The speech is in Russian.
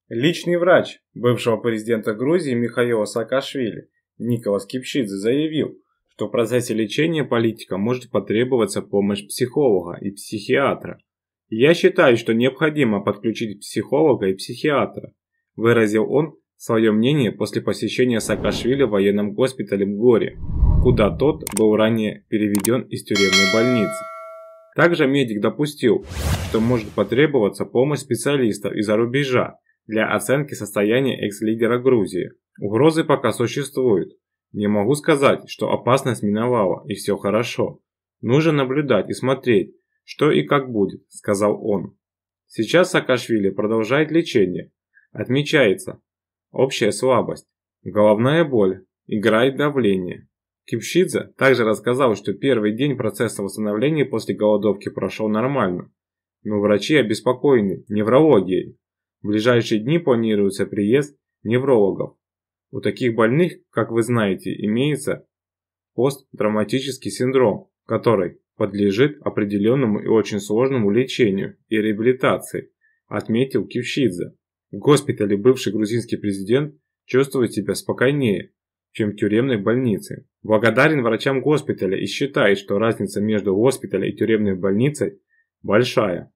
Личный врач бывшего президента Грузии Михаила Саакашвили Николас Кипшидзе заявил, что в процессе лечения политика может потребоваться помощь психолога и психиатра. «Я считаю, что необходимо подключить психолога и психиатра», выразил он свое мнение после посещения Саакашвили в военном госпитале Мгоре, куда тот был ранее переведен из тюремной больницы. Также медик допустил, что может потребоваться помощь специалистов из-за рубежа для оценки состояния экс-лидера Грузии. Угрозы пока существуют. Не могу сказать, что опасность миновала и все хорошо. Нужно наблюдать и смотреть, что и как будет, сказал он. Сейчас Саакашвили продолжает лечение. Отмечается общая слабость, головная боль, играет давление. Кипшидзе также рассказал, что первый день процесса восстановления после голодовки прошел нормально, но врачи обеспокоены неврологией. В ближайшие дни планируется приезд неврологов. У таких больных, как вы знаете, имеется посттравматический синдром, который подлежит определенному и очень сложному лечению и реабилитации, отметил Кипшидзе. В госпитале бывший грузинский президент чувствует себя спокойнее, чем в тюремной больнице. Благодарен врачам госпиталя и считает, что разница между госпиталем и тюремной больницей большая.